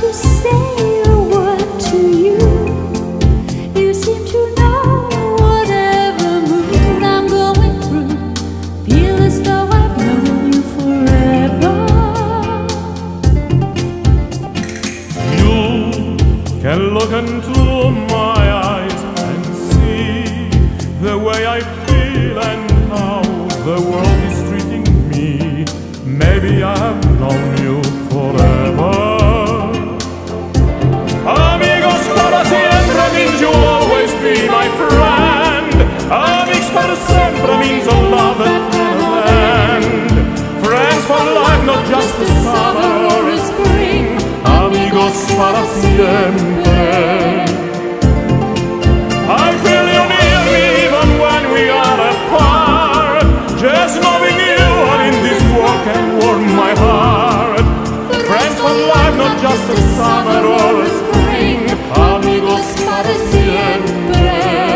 to say a word to you. You seem to know whatever mood I'm going through. Feel as though I've known you forever. You can look into my eyes and see the way I feel and how the world is treating me. Maybe I have known you forever. Amigos para siempre means you'll always be my friend. Amigos para siempre means a love that never ends. Friends for life, not just a summer or a spring. Amigos para siempre. I feel you near me even when we are apart. Just knowing you are in this world can warm my heart. Friends for life, not just a summer or a spring. Amigos para siempre.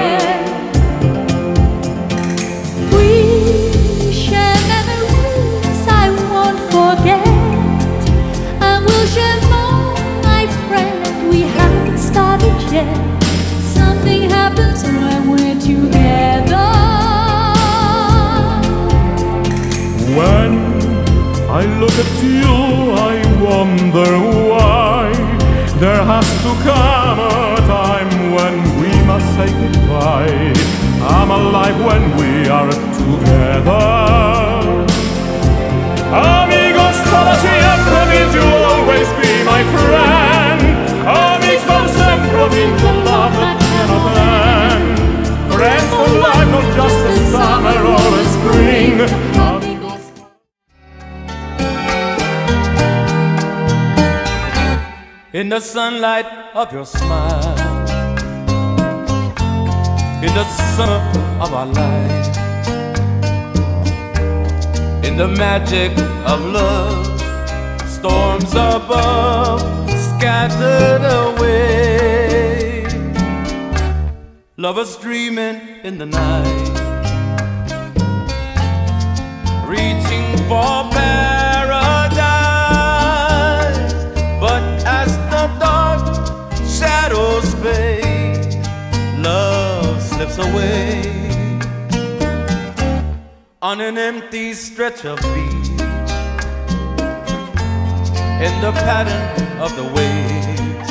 We share memories I won't forget, and we'll share more, my friend. We haven't started yet. Something happens when we're together. When I look at you, I wonder why there has to come a time when we must say goodbye. I'm alive when we are together. Amigos para siempre means you'll always be my friend. Amigos para siempre means a love that cannot end. Friends for life, not just a summer or a spring. In the sunlight of your smile, in the summer of our life, in the magic of love, storms above scattered away. Lovers dreaming in the night, reaching for paradise. But as the dark shadows fade, love slips away on an empty stretch of beach. In the pattern of the waves,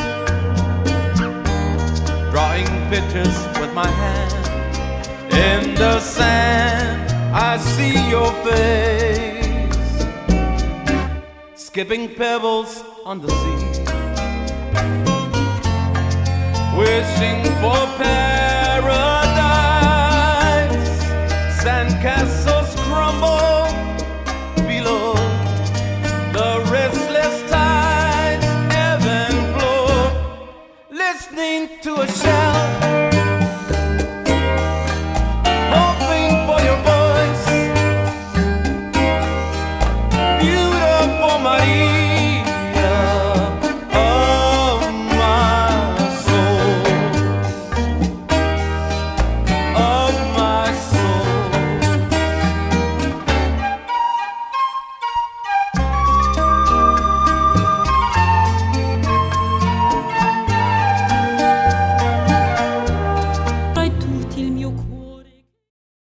drawing pictures with my hand. In the sand, I see your face, skipping pebbles on the sea, wishing for paradise.